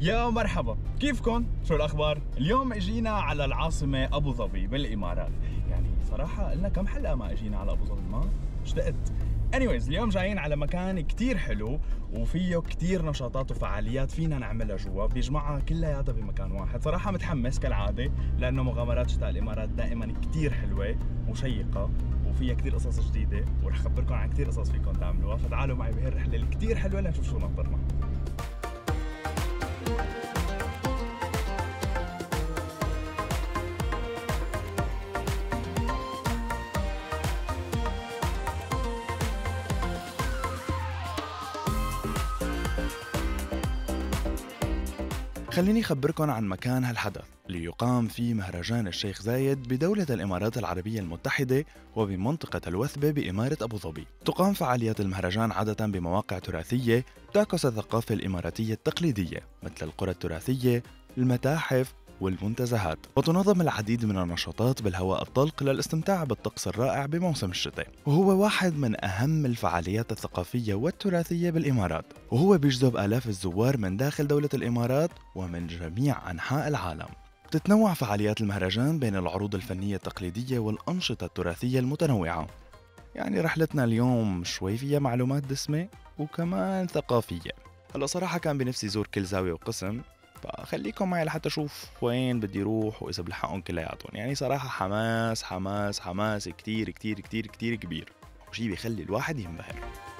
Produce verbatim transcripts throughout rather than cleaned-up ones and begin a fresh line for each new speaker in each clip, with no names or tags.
يا مرحبا، كيفكن؟ شو الأخبار؟ اليوم اجينا على العاصمة أبو ظبي بالإمارات. يعني صراحة قلنا كم حلقة ما اجينا على أبو ظبي، ما اشتقت. anyways اليوم جايين على مكان كتير حلو وفيه كتير نشاطات وفعاليات فينا نعملها جوا، بيجمعها كلياتها بمكان واحد. صراحة متحمس كالعادة لأنه مغامرات شتاء الإمارات دائما كتير حلوة وشيقة وفيها كتير قصص جديدة، ورح أخبركم عن كتير قصص فيكم تعملوها، فتعالوا معي بهي الرحلة الكتير حلوة لنشوف شو ناطرنا. خليني أخبركم عن مكان هالحدث اللي يقام فيه مهرجان الشيخ زايد بدولة الإمارات العربية المتحدة وبمنطقة الوثبة بإمارة أبو ظبي. تقام فعاليات المهرجان عادة بمواقع تراثية تعكس الثقافة الإماراتية التقليدية مثل القرى التراثية، المتاحف والمنتزهات، وتنظم العديد من النشاطات بالهواء الطلق للاستمتاع بالطقس الرائع بموسم الشتاء، وهو واحد من أهم الفعاليات الثقافية والتراثية بالإمارات، وهو بيجذب آلاف الزوار من داخل دولة الإمارات ومن جميع أنحاء العالم. تتنوع فعاليات المهرجان بين العروض الفنية التقليدية والأنشطة التراثية المتنوعة. يعني رحلتنا اليوم شوي فيها معلومات دسمة وكمان ثقافية. هلا صراحة كان بنفسي زور كل زاوية وقسم، فخليكم معي لحتى اشوف وين بدي اروح واذا بلحقهم كلياتهم. يعني صراحه حماس حماس حماس كتير كتير كتير كتير كبير، وشي بيخلي الواحد ينبهر.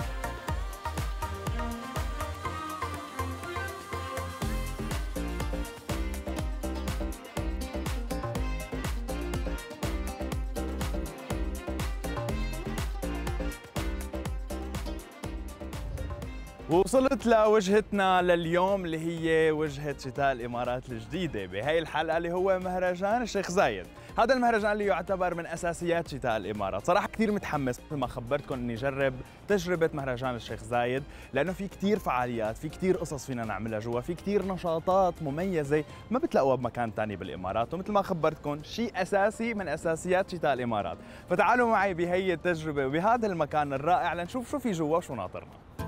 وصلت لوجهتنا لليوم اللي هي وجهة شتاء الإمارات الجديدة بهي الحلقة، اللي هو مهرجان الشيخ زايد. هذا المهرجان اللي يعتبر من أساسيات شتاء الإمارات. صراحة كثير متحمس مثل ما خبرتكم إني جرب تجربة مهرجان الشيخ زايد، لأنه في كثير فعاليات، في كثير قصص فينا نعملها جوا، في كثير نشاطات مميزة ما بتلاقوها بمكان ثاني بالإمارات، ومثل ما خبرتكم شيء أساسي من أساسيات شتاء الإمارات. فتعالوا معي بهي التجربة وبهذا المكان الرائع لنشوف شو في جوا وشو ناطرنا.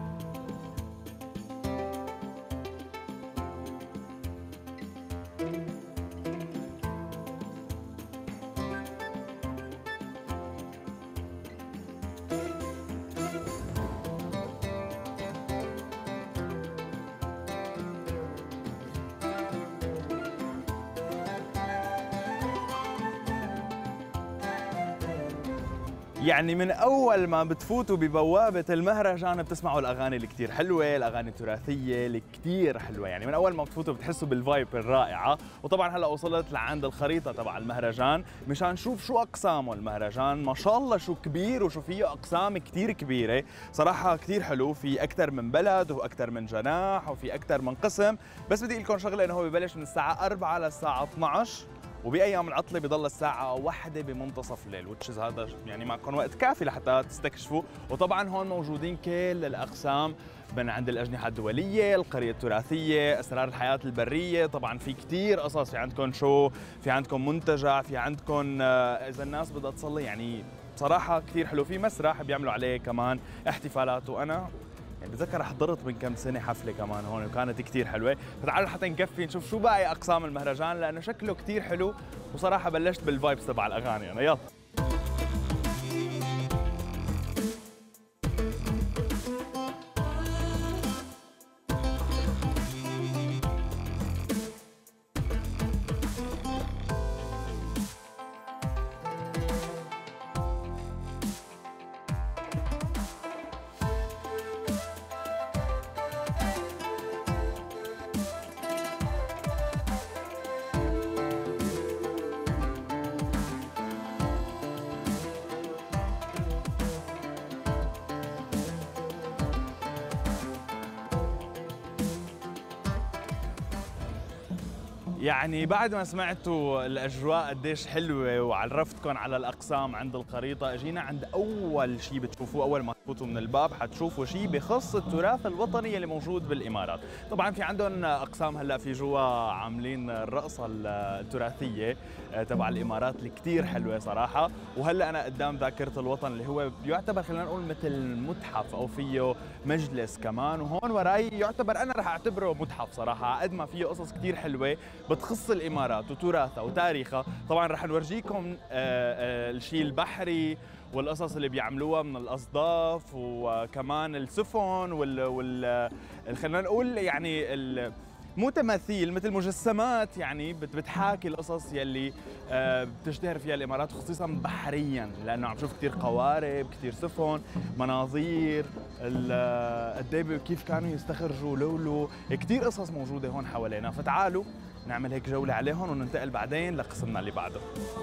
يعني من أول ما بتفوتوا ببوابة المهرجان بتسمعوا الأغاني اللي كتير حلوة، الأغاني التراثية اللي كتير حلوة. يعني من أول ما بتفوتوا بتحسوا بالفايب الرائعة. وطبعا هلأ وصلت لعند الخريطة تبع المهرجان مشان نشوف شو أقسامه المهرجان. ما شاء الله شو كبير وشو فيه أقسام كتير كبيرة. صراحة كتير حلو، في أكثر من بلد وأكثر من جناح وفي أكثر من قسم. بس بدي لكم شغلة، إنه هو ببلش من الساعة أربعة للساعة اثنعش، وبأيام العطلة بضل الساعة واحدة بمنتصف الليل، وتشز هذا يعني معكم وقت كافي لحتى تستكشفوا. وطبعا هون موجودين كل الأقسام، من عند الأجنحة الدولية، القرية التراثية، أسرار الحياة البرية. طبعا في كتير قصص، في عندكم شو، في عندكم منتجع، في عندكم إذا الناس بدها تصلي. يعني بصراحة كتير حلو. في مسرح بيعملوا عليه كمان احتفالات، وأنا يعني بتذكر حضرت من كم سنة حفلة كمان هون وكانت كتير حلوة. فتعالوا حتى نكفي نشوف شو باقي أقسام المهرجان، لأنه شكله كتير حلو. وصراحة بلشت بالفايبس تبع الأغاني أنا. يلا يعني بعد ما سمعتوا الأجواء قديش حلوة وعرفتكم على الأقسام عند الخريطة، اجينا عند أول شيء بتشوفوه أول ما تفوتوا من الباب حتشوفوا شيء بخص التراث الوطني اللي موجود بالامارات. طبعا في عندهم اقسام هلا في جوا عاملين الرقصه التراثيه تبع الامارات اللي كثير حلوه صراحه، وهلا انا قدام ذاكره الوطن اللي هو يعتبر خلينا نقول مثل متحف او فيه مجلس كمان، وهون وراي يعتبر انا رح اعتبره متحف صراحه، قد ما فيه قصص كثير حلوه بتخص الامارات وتراثها وتاريخها. طبعا رح نورجيكم الشيء البحري والقصص اللي بيعملوها من الاصداف وكمان السفن وال, وال... خلينا نقول يعني ال... مو تماثيل مثل مجسمات يعني بتحاكي القصص يلي بتشتهر فيها الامارات خصيصا بحريا، لانه عم شوف كثير قوارب، كثير سفن، مناظير، قد ايه كيف كانوا يستخرجوا لولو، كثير قصص موجوده هون حوالينا. فتعالوا نعمل هيك جوله عليهم وننتقل بعدين لقسمنا اللي بعده.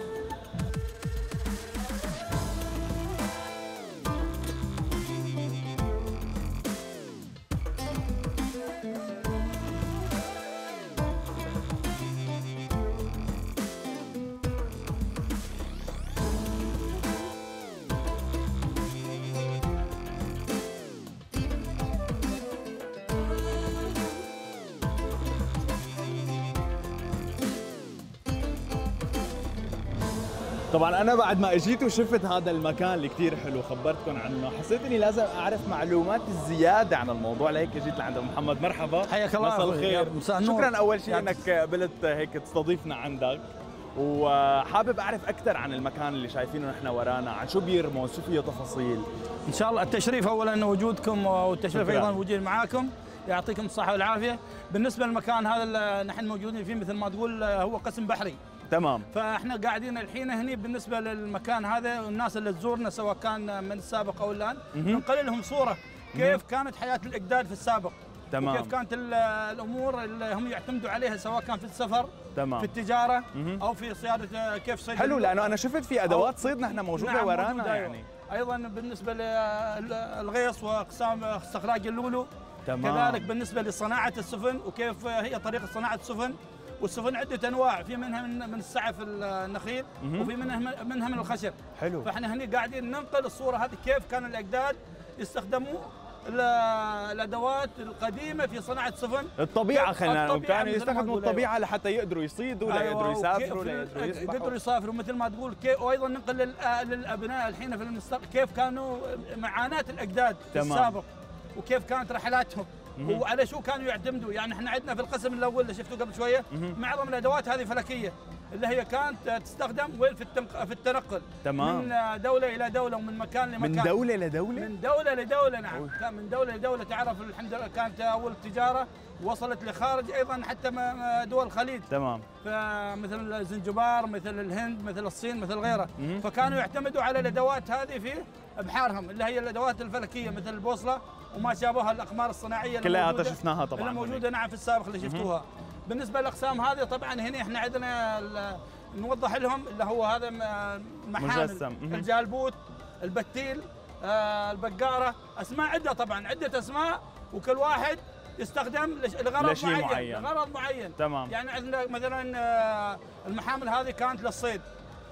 طبعا انا بعد ما اجيت وشفت هذا المكان اللي كثير حلو خبرتكم عنه، حسيت اني لازم اعرف معلومات زياده عن الموضوع، لهيك اجيت لعند ابو محمد. مرحبا،
حياك الله،
مساء الخير. شكرا اول شيء
يعني
انك قبلت هيك تستضيفنا عندك، وحابب اعرف اكثر عن المكان اللي شايفينه نحن ورانا، عن شو بيرمز، شو فيه تفاصيل.
ان شاء الله التشريف اولا وجودكم، والتشريف ايضا وجودي معاكم، يعطيكم الصحه والعافيه. بالنسبه للمكان هذا اللي نحن موجودين فيه مثل ما تقول هو قسم بحري.
تمام.
فاحنا قاعدين الحين هني بالنسبه للمكان هذا، والناس اللي تزورنا سواء كان من السابق او الان ننقل لهم صوره كيف كانت حياه الاجداد في السابق.
تمام.
وكيف كانت الامور اللي هم يعتمدوا عليها سواء كان في السفر،
تمام،
في التجاره او في صياده كيف صيد.
حلو، لانه انا شفت في ادوات صيد نحن موجوده نعم ورانا موجودة يعني.
ايضا بالنسبه للغيص واقسام استخراج اللولو.
تمام.
كذلك بالنسبه لصناعه السفن وكيف هي طريقه صناعه السفن. والسفن عده انواع، في منها من من السعف النخيل وفي منها منها من الخشب.
حلو.
فاحنا هني قاعدين ننقل الصوره هذه كيف كان الاجداد يستخدموا الادوات القديمه في صناعه السفن.
الطبيعه خلينا نقول كانوا يستخدموا الطبيعه لحتى يقدروا يصيدوا، لا يقدروا يسافروا، لا يقدروا يسبحوا،
يقدروا يسافروا مثل ما تقول. وايضا ننقل للابناء الحين في المستقبل كيف كانوا معاناه الاجداد في السابق وكيف كانت رحلاتهم وعلى شو كانوا يعتمدوا. يعني احنا عندنا في القسم الاول اللي شفتوه قبل شويه معظم الادوات هذه فلكيه اللي هي كانت تستخدم وين في في التنقل.
تمام.
من دوله الى دوله ومن مكان لمكان.
من دوله لدوله؟
من دوله لدوله نعم. كان من دوله لدوله. تعرف الحمد لله كانت اول تجاره وصلت لخارج ايضا حتى دول الخليج.
تمام.
فمثل زنجبار، مثل الهند، مثل الصين، مثل غيرها. فكانوا يعتمدوا على الادوات هذه في ابحارهم اللي هي الادوات الفلكيه مثل البوصله وما شابهها، الاقمار الصناعيه
كلها شفناها طبعا
اللي موجوده نعم في السابق اللي شفتوها. بالنسبه للاقسام هذه طبعا هنا احنا عندنا نوضح لهم اللي هو هذا محامل الجالبوت، البتيل، آه البقاره، اسماء عده طبعا، عده اسماء وكل واحد يستخدم لغرض معين. معين لغرض معين.
تمام.
يعني عندنا مثلا المحامل هذه كانت للصيد،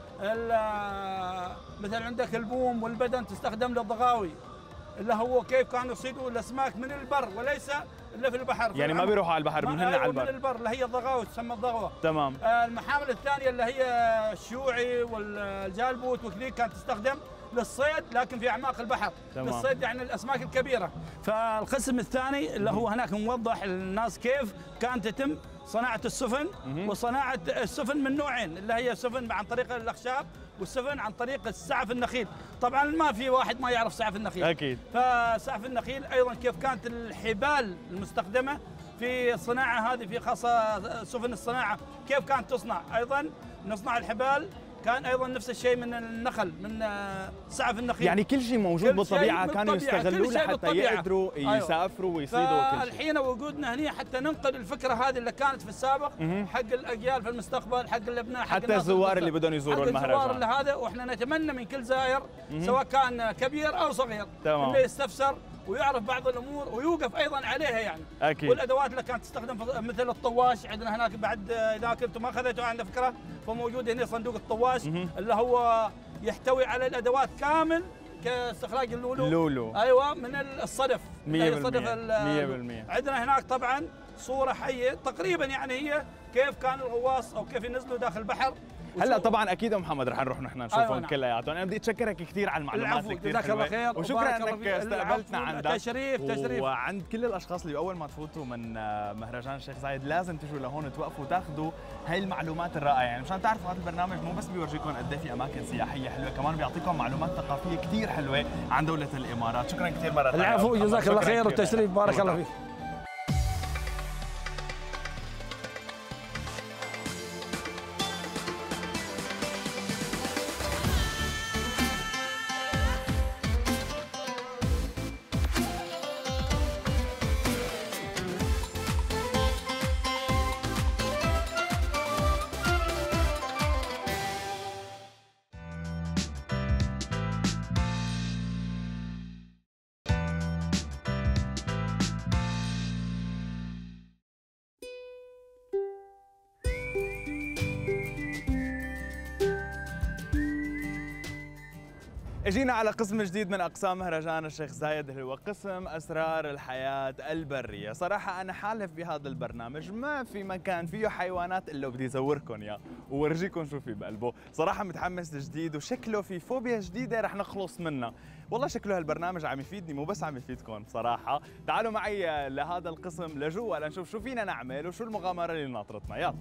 مثلا عندك البوم والبدن تستخدم للضغاوي اللي هو كيف كانوا يصيدوا الاسماك من البر وليس الا في البحر.
يعني ما بيروحوا على البحر، من هنا على البر.
من البر اللي هي الضغاوي تسمى الضغوه.
تمام.
آه المحامل الثانيه اللي هي الشيوعي والجالبوت وكذي كانت تستخدم للصيد لكن في اعماق البحر. تمام. للصيد يعني الاسماك الكبيره. فالقسم الثاني اللي هو هناك نوضح للناس كيف كانت تتم صناعه السفن. وصناعه السفن من نوعين، اللي هي سفن عن طريق الاخشاب والسفن عن طريق السعف النخيل. طبعا ما في واحد ما يعرف سعف النخيل.
اكيد.
فسعف النخيل ايضا كيف كانت الحبال المستخدمه في الصناعه هذه، في خاصه سفن الصناعه كيف كانت تصنع. ايضا نصنع الحبال كان ايضا نفس الشيء من النخل، من سعف النخيل.
يعني كل شيء موجود بالطبيعه كانوا يستغلوه لحتى يقدروا يسافروا ويصيدوا.
فالحين وجودنا هنا حتى ننقل الفكره هذه اللي كانت في السابق حق الاجيال في المستقبل، حق الابناء، حق
حتى الزوار اللي بدهم يزوروا المهرجان،
الزوار اللي هذا. واحنا نتمنى من كل زائر سواء كان كبير او صغير انه يستفسر ويعرف بعض الامور ويوقف ايضا عليها يعني.
اكيد.
والادوات اللي كانت تستخدم مثل الطواش عندنا هناك بعد، اذا كنتم ما اخذتوا عنده فكره فموجود هنا صندوق الطواش اللي هو يحتوي على الادوات كامل كاستخراج اللولو.
اللولو
ايوه من الصدف.
مية بالمية.
الصدف
مية بالمية.
عندنا هناك طبعا صوره حيه تقريبا، يعني هي كيف كان الغواص او كيف ينزلوا داخل البحر.
هلا طبعا اكيد ام محمد رح نروح نحن نشوفهم
أيوة
كلياتهم. انا بدي اتشكرك كثير على المعلومات الكثير
جزاك الله خير
وشكرا انك استقبلتنا عندك.
تشريف تشريف.
وعند كل الاشخاص اللي اول ما تفوتوا من مهرجان الشيخ زايد لازم تجوا لهون توقفوا تاخذوا هاي المعلومات الرائعه، يعني مشان تعرفوا هذا البرنامج مو بس بيورجيكم قد ايه في اماكن سياحيه حلوه، كمان بيعطيكم معلومات ثقافيه كثير حلوه عن دوله الامارات. شكرا كثير مره ثانيه.
العفو جزاك الله خير والتشريف بارك الله فيك.
اجينا على قسم جديد من اقسام مهرجان الشيخ زايد، اللي هو قسم اسرار الحياه البريه. صراحه انا حالف بهذا البرنامج ما في مكان فيه حيوانات الا بدي ازوركم اياه وورجيكم شو في بقلبه. صراحه متحمس جديد وشكله في فوبيا جديده رح نخلص منها. والله شكله هالبرنامج عم يفيدني مو بس عم يفيدكم صراحه. تعالوا معي لهذا القسم لجوا لنشوف شو فينا نعمل وشو المغامره اللي ناطرتنا. يلا.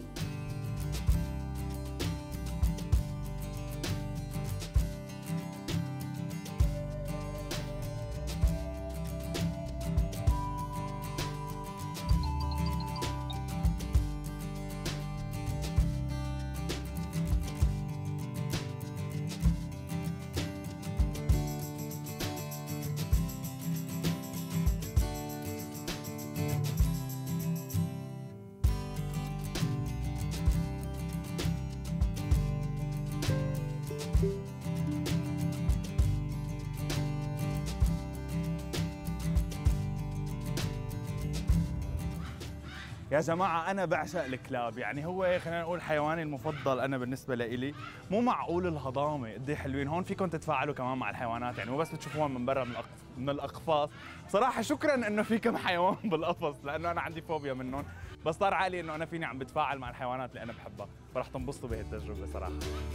يا جماعة أنا بعشق الكلاب، يعني هو خلينا نقول حيواني المفضل أنا بالنسبة لإلي. مو معقول الهضامة قد إيه حلوين، هون فيكم تتفاعلوا كمان مع الحيوانات، يعني مو بس بتشوفوهم من برا من من الأقفاص. صراحة شكراً إنه في كم حيوان بالقفص لأنه أنا عندي فوبيا منهم، بس صار عالي إنه أنا فيني عم بتفاعل مع الحيوانات اللي أنا بحبها، فرح تنبسطوا بهي التجربة صراحة.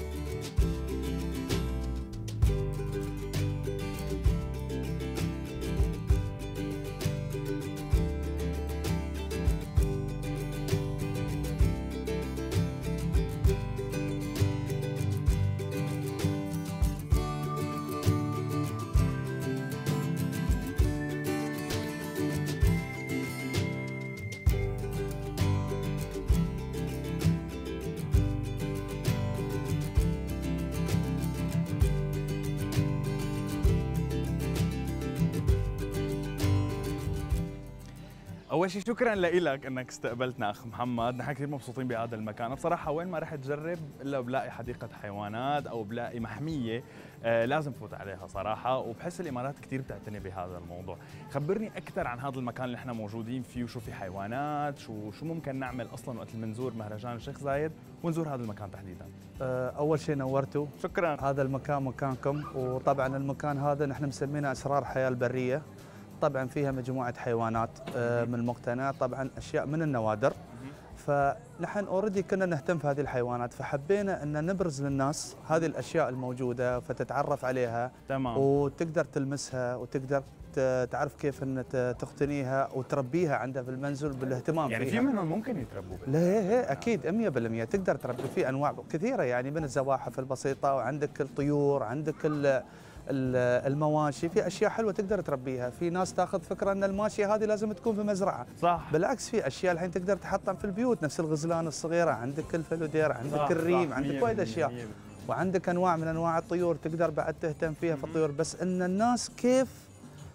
اول شيء شكرا لك انك استقبلتنا اخ محمد، نحن كثير مبسوطين بهذا المكان. بصراحه وين ما رحت جرب الا بلاقي حديقه حيوانات او بلاقي محميه آه لازم فوت عليها صراحه، وبحس الامارات كثير بتعتني بهذا الموضوع. خبرني اكثر عن هذا المكان اللي احنا موجودين فيه، وشو في حيوانات، شو شو ممكن نعمل اصلا وقت منزور مهرجان الشيخ زايد ونزور هذا المكان تحديدا.
اول شيء نورتوا،
شكرا.
هذا المكان مكانكم، وطبعا المكان هذا نحن مسمينه اسرار الحياه البريه. طبعا فيها مجموعه حيوانات من المقتنى، طبعا اشياء من النوادر. فنحن اوريدي كنا نهتم في هذه الحيوانات، فحبينا ان نبرز للناس هذه الاشياء الموجوده فتتعرف عليها.
تمام.
وتقدر تلمسها وتقدر تعرف كيف ان تقتنيها وتربيها عندها في المنزل بالاهتمام
يعني
فيها.
في منهم ممكن يتربوا؟
لا هي هي اكيد مية بالمية تقدر تربي. في انواع كثيره يعني من الزواحف البسيطه، وعندك الطيور، عندك المواشي، في اشياء حلوه تقدر تربيها. في ناس تاخذ فكره ان الماشيه هذه لازم تكون في مزرعه،
صح.
بالعكس في اشياء الحين تقدر تحطها في البيوت، نفس الغزلان الصغيره، عندك الفلودير، عندك صح الريم، صح. عندك وايد اشياء، وعندك انواع من انواع الطيور تقدر بعد تهتم فيها في الطيور. بس ان الناس كيف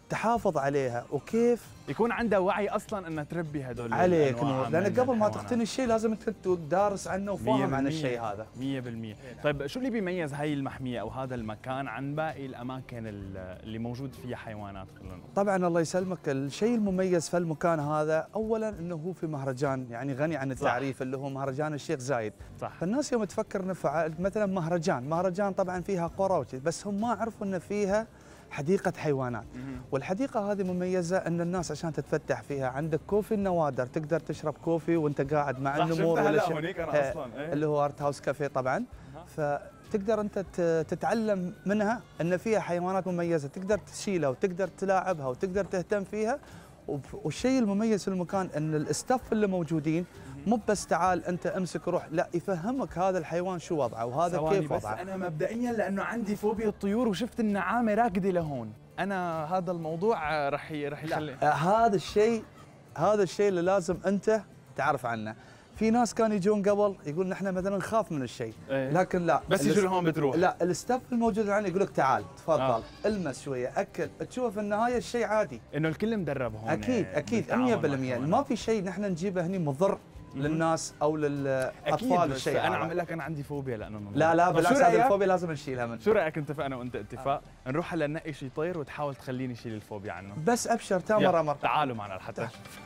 تحافظ عليها وكيف
يكون عندها وعي اصلا انها تربي هدول
عليك نور، لان قبل ما تقتني الشيء لازم انت دارس عنه وفاهم عن الشيء هذا
مية بالمية. طيب شو اللي بيميز هاي المحميه او هذا المكان عن باقي الاماكن اللي موجود فيها حيوانات؟ خلينا نقول
طبعا الله يسلمك، الشيء المميز في المكان هذا اولا انه هو في مهرجان يعني غني عن التعريف صح. اللي هو مهرجان الشيخ زايد صح. فالناس يوم تفكر نفع مثلا مهرجان مهرجان طبعا فيها قرى بس هم ما عرفوا ان فيها حديقة حيوانات. والحديقة هذه مميزة ان الناس عشان تتفتح فيها عندك كوفي النوادر، تقدر تشرب كوفي وانت قاعد مع النمور
ولا شيء انا اصلا
ايه. اللي هو ارت هاوس كافيه طبعا. فتقدر انت تتعلم منها ان فيها حيوانات مميزة، تقدر تشيلها وتقدر تلاعبها وتقدر تهتم فيها. والشيء المميز في المكان ان الاستاف اللي موجودين مو بس تعال انت امسك روح، لا يفهمك هذا الحيوان شو وضعه وهذا كيف
بس
وضعه.
انا مبدئيا لانه عندي فوبيا الطيور وشفت النعامه راكده لهون، انا هذا الموضوع رح رح يخلي
هذا الشيء هذا الشيء اللي لازم انت تعرف عنه. في ناس كانوا يجون قبل يقول نحن مثلا نخاف من الشيء ايه. لكن لا
بس يجوا لهون بتروح
لا الاستاف الموجود عندنا يقول لك تعال تفضل آه. المس شويه اكل، تشوف في النهايه الشيء عادي
انه الكل مدرب هون
اكيد اكيد مية بالمية. ما في شيء نحن نجيبه هني مضر للناس او للاطفال. الشيء
انا عم اقول لك انا عندي فوبيا لانه
لا لا بالعكس هذه الفوبيا لازم نشيلها من.
شو رايك اتفقنا وانت اتفاق آه. نروح هلا ننقي شيء طير وتحاول تخليني اشيل الفوبيا عنه؟
بس ابشر تامر امر.
تعالوا معنا لحتى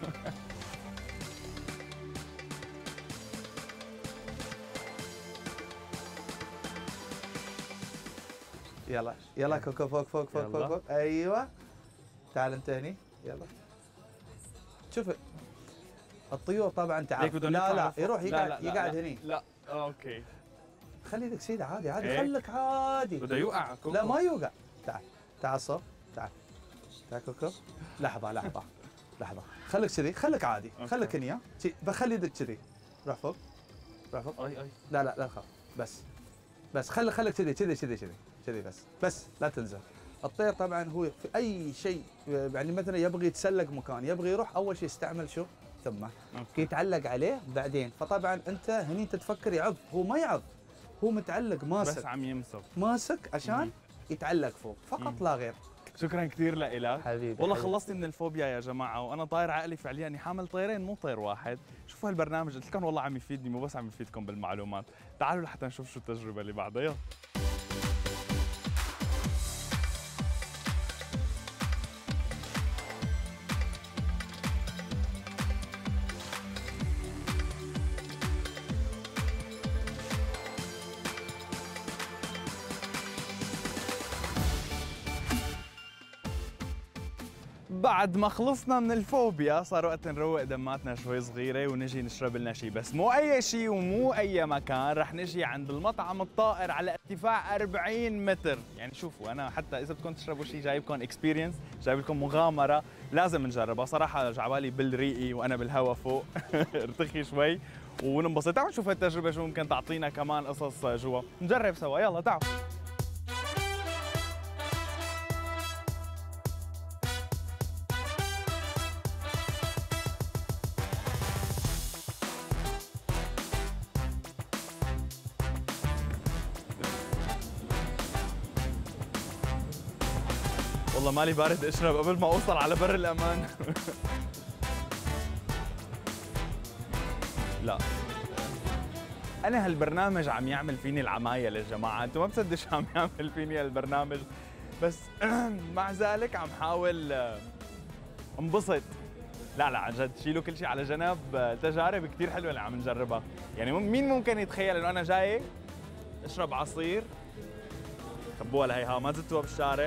يلا يلا كوكو فوق فوق فوق فوق فوق ايوه تعال انت هني يلا. شوف الطيور طبعا تعال لا لا يروح يقعد يقعد هني
لا اوكي
خلي لك سيده عادي عادي خليك عادي
بده يوقع كوكو.
لا ما يوقع. تعال تعال صف تعال تعال كوكو لحظه لحظه لحظه خليك كذي خليك عادي خليك هني بخلي يدك كذي روح فوق روح فوق اي اي لا لا لا تخاف بس بس خلي خليك كذي كذي كذي كذي كذي بس بس لا تنزل. الطير طبعا هو في اي شيء يعني مثلا يبغي يتسلق مكان يبغي يروح اول شيء يستعمل شو ثمه يتعلق عليه بعدين. فطبعا انت هني انت تفكر يعض، هو ما يعض هو متعلق ماسك
بس عم يمسك
ماسك عشان مم. يتعلق فوق فقط مم. لا غير.
شكرا كثير لك
حبيبي
والله
حبيبي.
خلصتي من الفوبيا يا جماعه وانا طاير عقلي فعليا اني حامل طيرين مو طير واحد. شوفوا هالبرنامج قلت لكم والله عم يفيدني مو بس عم يفيدكم بالمعلومات. تعالوا لحتى نشوف شو التجربه اللي بعدها. يلا بعد ما خلصنا من الفوبيا صار وقت نروق دماتنا شوي صغيره ونجي نشرب لنا شيء، بس مو اي شيء ومو اي مكان، رح نجي عند المطعم الطائر على ارتفاع أربعين متر. يعني شوفوا انا حتى اذا بدكم تشربوا شيء جايبكم اكسبيرينس، جايب لكم مغامره لازم نجربها صراحه. جعبالي بالريقي وانا بالهواء فوق ارتخي شوي وننبسط. تعالوا نشوف التجربه شو ممكن تعطينا كمان قصص جوا، نجرب سوا. يلا تعالوا. والله مالي بارد اشرب قبل ما اوصل على بر الامان. لا انا هالبرنامج عم يعمل فيني العمايل يا جماعه، انتم ما بتصدقوا شو عم يعمل فيني هالبرنامج، بس مع ذلك عم حاول انبسط. لا لا عن جد شيلوا كل شيء على جنب، تجارب كثير حلوه اللي عم نجربها. يعني مين ممكن يتخيل انه انا جاي اشرب عصير خبوها لهيها ما زدتوها بالشارع.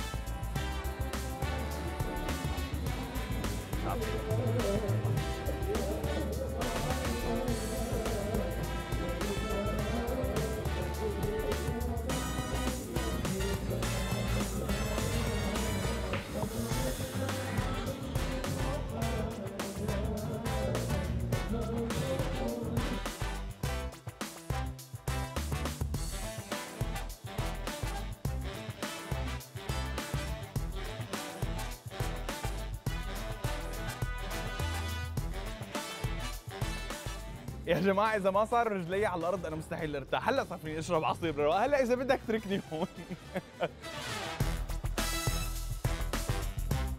يا جماعة إذا ما صار رجلي على الأرض أنا مستحيل أرتاح. هلا صار فيني أشرب عصير برواق، هلا إذا بدك تركني هون.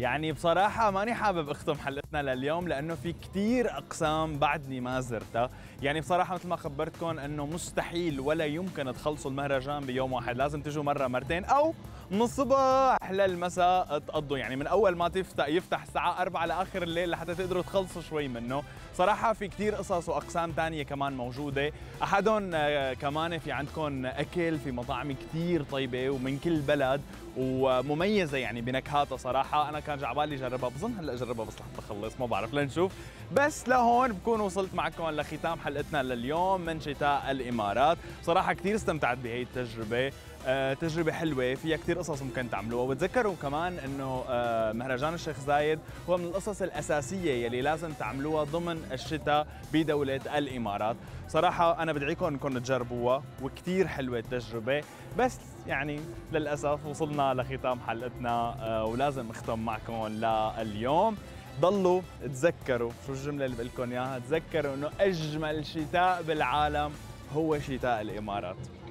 يعني بصراحة ماني حابب اختم حلقتنا لليوم لأنه في كتير أقسام بعدني ما زرتها، يعني بصراحة مثل ما خبرتكم أنه مستحيل ولا يمكن تخلصوا المهرجان بيوم واحد، لازم تجوا مرة مرتين أو من الصبح للمساء تقضوا، يعني من أول ما تفتح يفتح الساعة أربعة لآخر الليل لحتى تقدروا تخلصوا شوي منه. صراحة في كتير قصص وأقسام تانية كمان موجودة، أحدهم كمان في عندكم أكل في مطاعم كتير طيبة ومن كل بلد ومميزة يعني بنكهاتها. صراحة أنا كان جعبالي جربها، بظن هلا جربها بس لحتى أخلص، ما بعرف لنشوف. بس لهون بكون وصلت معكم لختام حلقتنا لليوم من شتاء الإمارات. صراحة كتير استمتعت بهي التجربة، آه، تجربة حلوة فيها كتير قصص ممكن تعملوها. وتذكروا كمان انه آه، مهرجان الشيخ زايد هو من القصص الأساسية يلي لازم تعملوها ضمن الشتاء بدولة الإمارات. صراحة أنا بدعيكم انكم تجربوها وكتير حلوة التجربة. بس يعني للأسف وصلنا لختام حلقتنا آه، ولازم اختم معكم لليوم. ضلوا تذكروا شو الجملة اللي بقول لكم اياها، تذكروا انه أجمل شتاء بالعالم هو شتاء الإمارات.